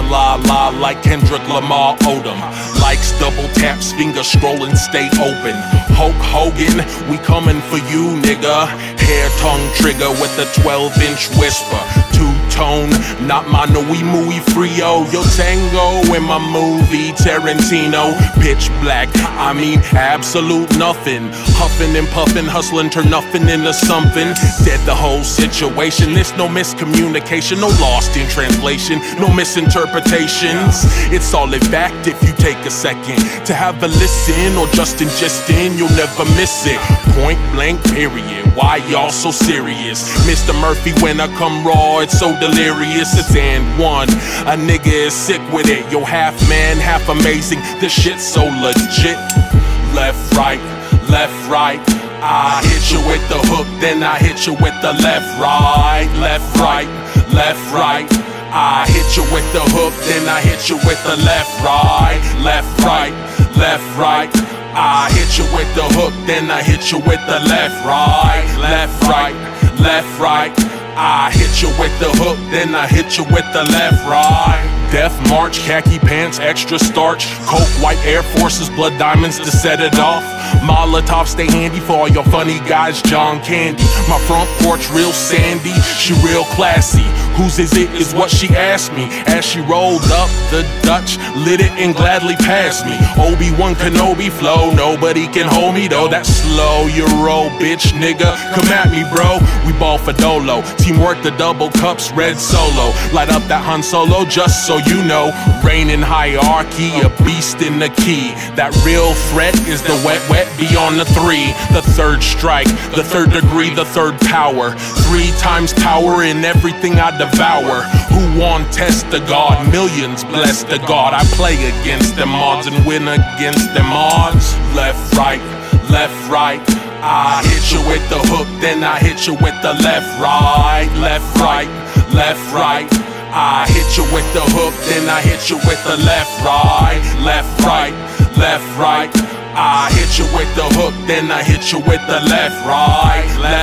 la la like Kendrick Lamar Odom. Likes double taps, finger scrolling, stay open. Hulk Hogan, we coming for you, nigga. Hair tongue trigger with a 12-inch whisper. Two-tone, not mono, we muy frio. Yo tango in my movie Tarantino. Pitch black, I mean absolute nothing. Huffing and puffing, hustling, turn nothing into something. Dead the whole situation, there's no miscommunication, no lost in translation, no misinterpretations. It's all in fact if you take a second to have a listen or just ingest in, you'll never miss it. Point blank period, why y'all so serious? Mr. Murphy, when I come raw, it's so delirious. It's and one, a nigga is sick with it. Yo, half man, half amazing, this shit's so legit. Left, right, I hit you with the hook, then I hit you with the left, right, left, right. I hit you with the hook, then I hit you with the left, right. I hit you with the hook, then I hit you with the left, right. I hit you with the hook, then I hit you with the left, right. Death March, khaki pants, extra starch, coke, white Air Forces, blood diamonds to set it off. Molotov stay handy for all your funny guys, John Candy. My front porch real sandy, she real classy. Whose is it is what she asked me. As she rolled up the Dutch, lit it and gladly passed me. Obi-Wan Kenobi flow, nobody can hold me though. That slow Euro bitch nigga, come at me bro. We ball for Dolo, teamwork the double cups, red solo. Light up that Han Solo just so you know. Reign in hierarchy, a beast in the key. That real threat is the wet beyond the three. The third strike, the third degree, the third power. 3 times power in everything I devour. Who won test the God? Millions bless the God. I play against them odds and win against them odds. Left, right. I hit you with the hook, then I hit you with the left, right. I hit you with the hook, then I hit you with the left, right. I hit you with the hook, then I hit you with the left, right.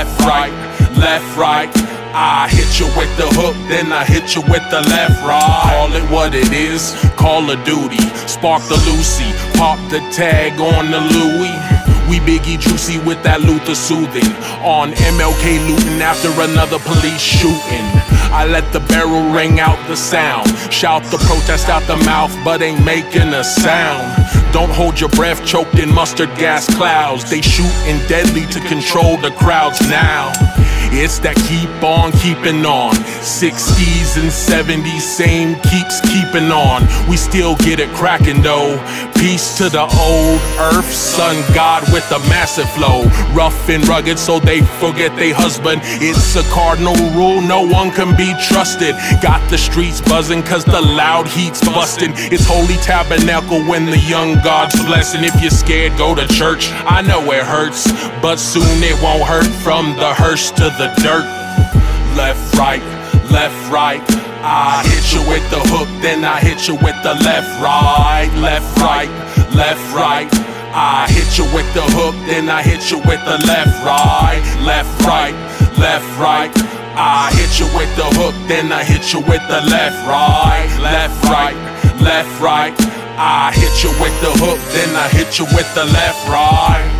I hit you with the hook, then I hit you with the left, right. Call it what it is, Call of Duty. Spark the Lucy, pop the tag on the Louis. We Biggie Juicy with that Luther soothing. On MLK looting after another police shooting. I let the barrel ring out the sound. Shout the protest out the mouth, but ain't making a sound. Don't hold your breath choked in mustard gas clouds. They shooting deadly to control the crowds now. It's that keep on keeping on. 60s and 70s, same keeps keeping on. We still get it cracking though. Peace to the old earth, sun god with a massive flow. Rough and rugged so they forget they husband. It's a cardinal rule, no one can be trusted. Got the streets buzzing cause the loud heat's busting. It's holy tabernacle when the young God's blessing. If you're scared, go to church. I know it hurts, but soon it won't hurt. From the hearse to the dirt. Left, right. I hit you with the hook, then I hit you with the left, right. I hit you with the hook, then I hit you with the left, right. I hit you with the hook, then I hit you with the left, right. I hit you with the hook, then I hit you with the left, right.